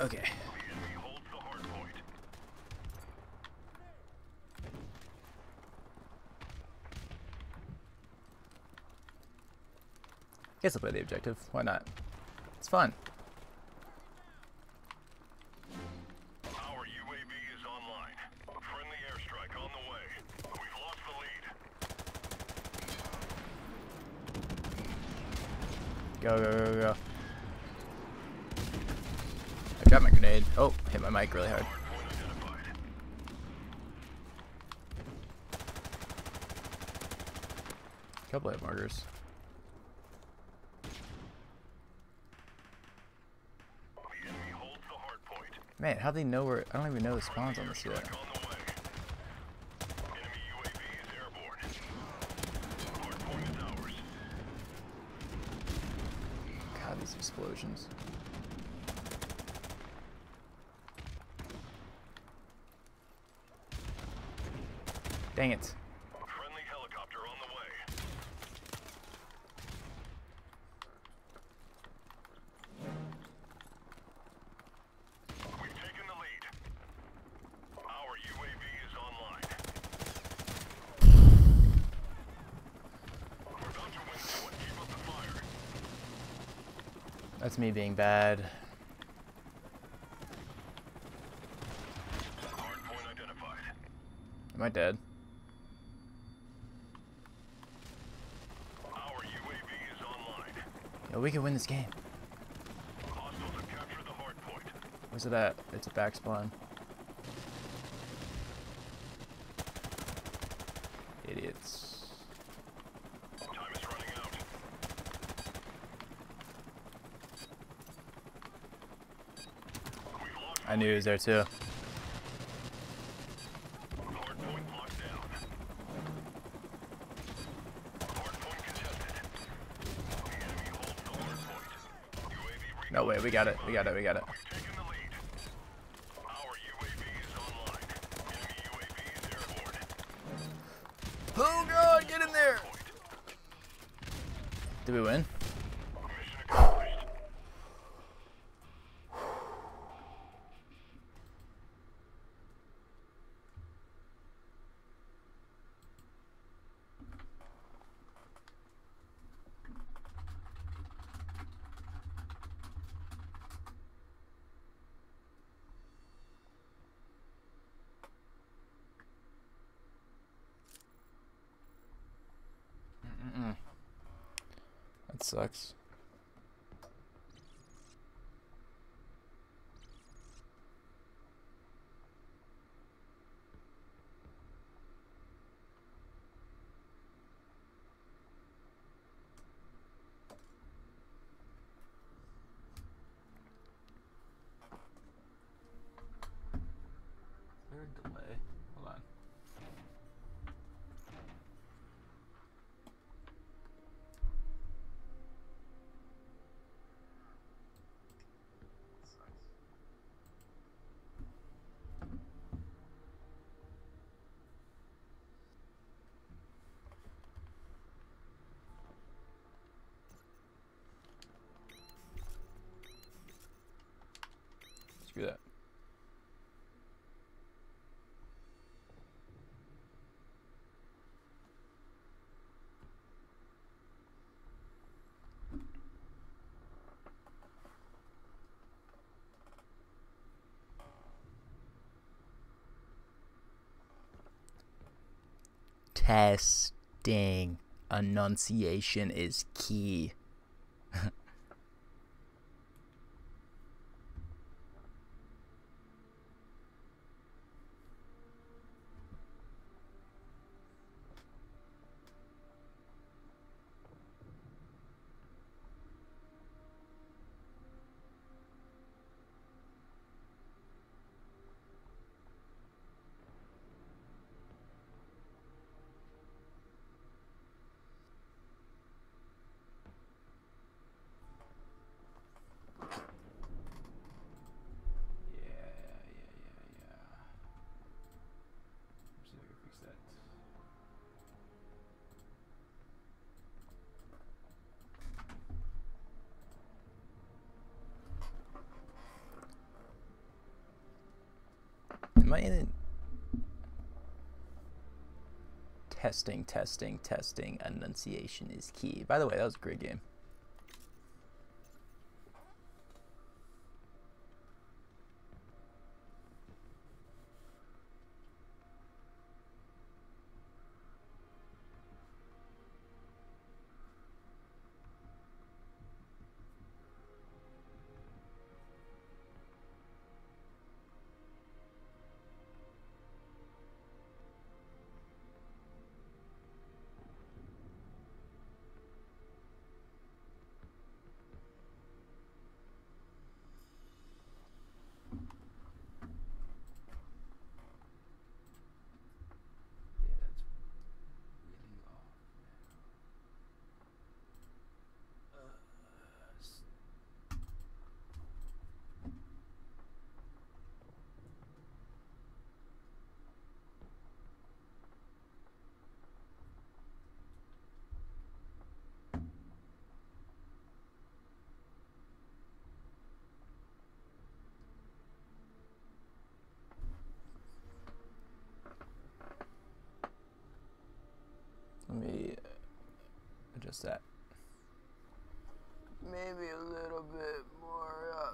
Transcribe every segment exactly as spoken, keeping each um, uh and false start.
Okay. Guess I'll play the objective. Why not? It's fun. Our U A V is online. Friendly airstrike on the way. We've lost the lead. Go, go, go, go. I got my grenade. Oh, hit my mic really hard. Couple hit markers. Man, how'd they know where? I don't even know the spawns on this yet. God, these explosions. Dang it. Friendly helicopter on the way. We've taken the lead. Our U A V is online. We're about to win this one. Keep up the fire. That's me being bad. Hardpoint identified. Am I dead? Our U A V is online. Yo, we can win this game. Hostiles have captured the hard point. Where's it at? It's a back spawn. Idiots. Time is running out. We've lost I knew he was there too. hard point locked down. Hard point contested. The enemy holds the hard point. U A V No way, we got it. We got it. We got it. We've taken the lead. Our U A V is online. Enemy U A V is airborne. Oh God, get in there! Did we win? Mission accomplished. Mm-mm. That sucks. Is there a delay? Hold on. Screw that. Testing. Enunciation is key. Am I in? Testing, testing, testing. Enunciation is key. By the way, that was a great game. Let me adjust that. Maybe a little bit more up.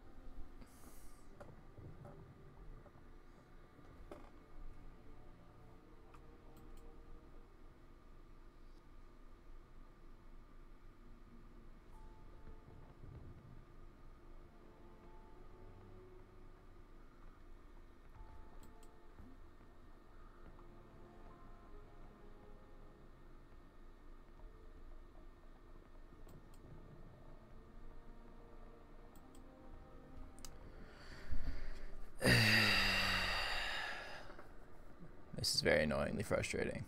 This is very annoyingly frustrating.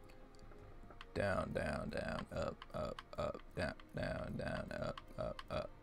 Down, down, down, up, up, up, down, down, down, up, up, up.